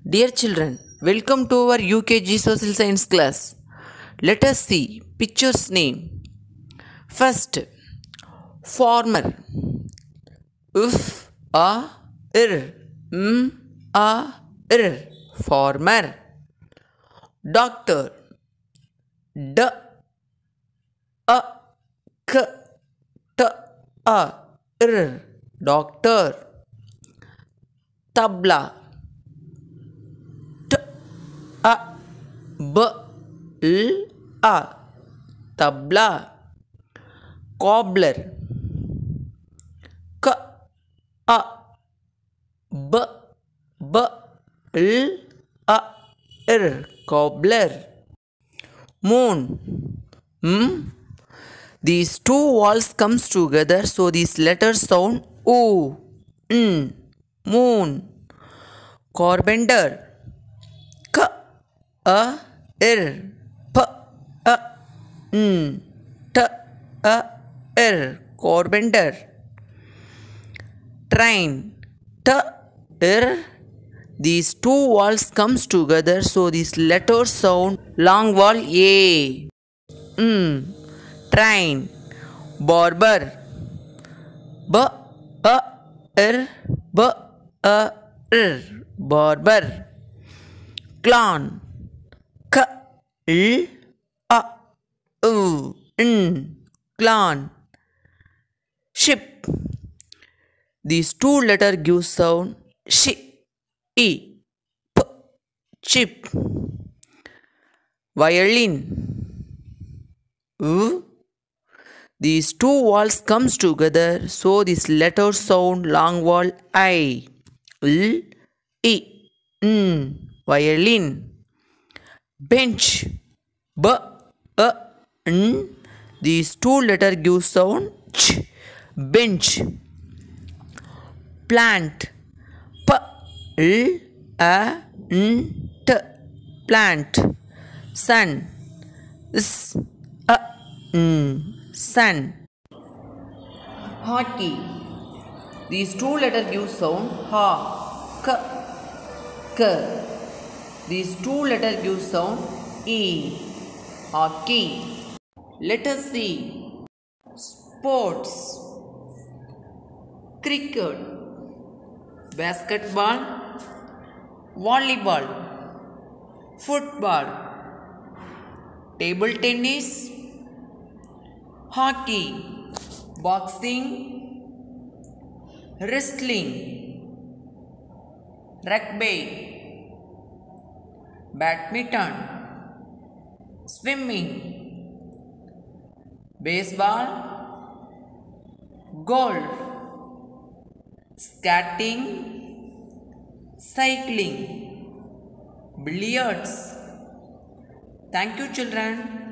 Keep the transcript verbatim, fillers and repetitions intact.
Dear children, welcome to our U K G Social Science class. Let us see picture's name. First, farmer. Uf, a, ir, m, a, ir. Farmer. Doctor. D, a, k, t, a, ir. Doctor. Tabla. A, b, l, a. Tabla. Cobbler. K, a, b, b, l, a, r. Cobbler. Moon. Hmm. These two walls comes together, so these letters sound O. N. Moon. Carpenter. K, a, r, p, a, n, t, a, r. Carpenter. Train. T, r. These two vowels comes together, so these letters sound long vowel A. Mm. Train. Barber. B, a, r, b, a, r. Barber. Clown. K, l, a, u, n. Clown. Ship. These two letters give sound sh, e, p, chip. Violin. U. These two vowels comes together, so this letter sound long vowel I. L, e, n. Violin. Bench. B, a, n. These two letters give sound ch. Bench. Plant. P, l, a, n, t. Plant. Sun. S, a, n. Sun. Hockey. These two letters give sound ha. K, k. These two letters give sound e. Hockey. Let us see. Sports. Cricket. Basketball. Volleyball. Football. Table tennis. Hockey. Boxing. Wrestling. Rugby. Badminton. Swimming. Baseball. Golf. Skating. Cycling. Billiards. Thank you, children.